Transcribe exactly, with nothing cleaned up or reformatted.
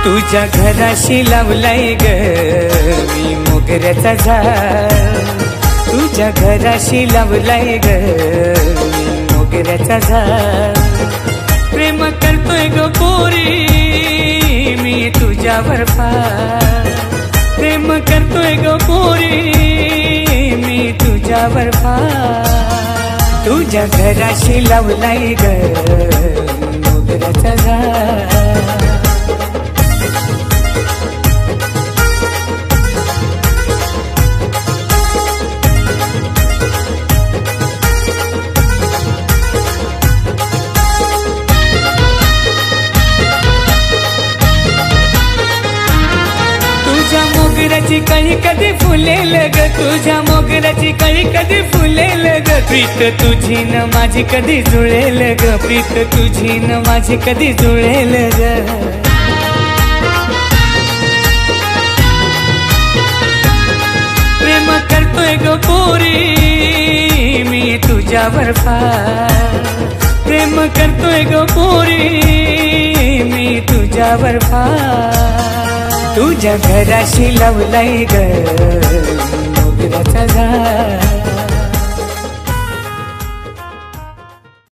तुझ्या घराशी लावलाय ग मी मोगऱ्याचा झाड, तुझ्या घराशी लावलाय ग मी मोगऱ्याचा झाड. प्रेम करतोय ग पोरी मी तुझ्यावर फार, प्रेम करतोय ग पोरी मी तुझ्यावर फार. तुझ्या घराशी लावलाय ग मोगऱ्याचा झाड. मोगऱ्याची कळी कधी फुलेल ग, तुझ्या मोगऱ्याची कळी कधी फुलेल ग. प्रीत तुझी न माझी कधी जुळेल ग, प्रीत तुझी न माझी कधी जुळेल ग. प्रेम करतोय ग पोरी मी तुझ्यावर फार, प्रेम करतोय ग पोरी मी तुझ्यावर फार. तुझ्या घराशी लावलाय ग मोगऱ्याचा झाड.